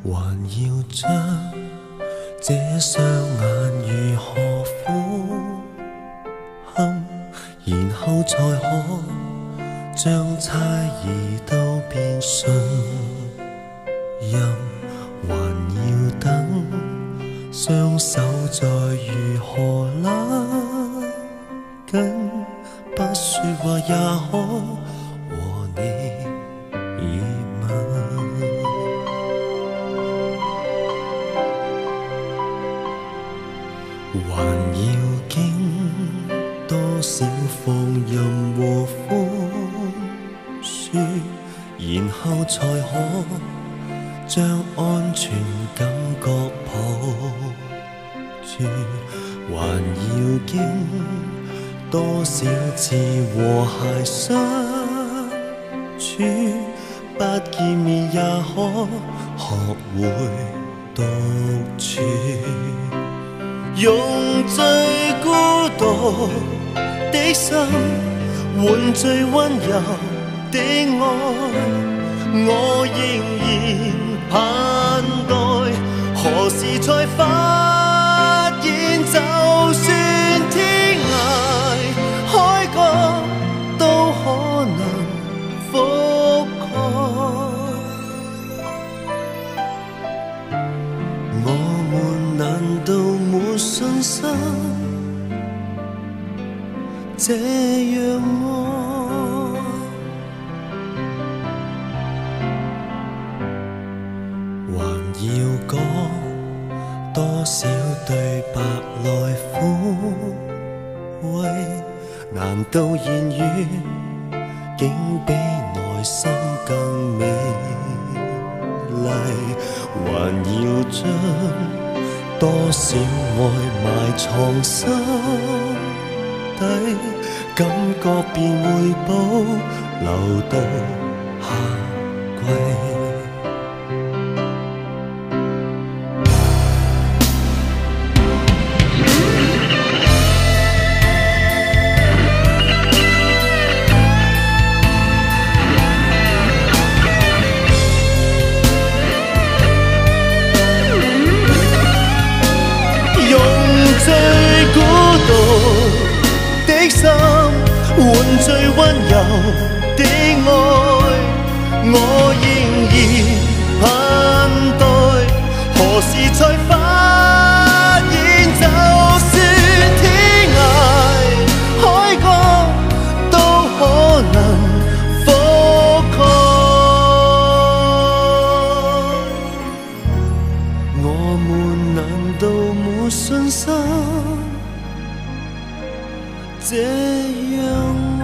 還要將這雙眼如何俯瞰，然後才可將猜疑都變信任，還要等雙手再如何拉緊，不說話也可和你熱吻，還要經多少放任和寬恕，然後才可將安全感覺抱住，還要經多少次和諧相處，不見面也可學會獨處，用最孤獨的心換最溫柔的愛，我仍然盼待，何時才發現，就算天涯海角都可能覆蓋。我們難道沒信心這樣愛？還要講多少對白來撫慰？難道言語竟比內心更美麗？還要將多少愛埋藏心底，感覺便會保留到夏季。最孤獨的心換最溫柔的愛，我仍然盼待，何時才發現，就算天涯海角都可能覆蓋。我們難道沒信心這樣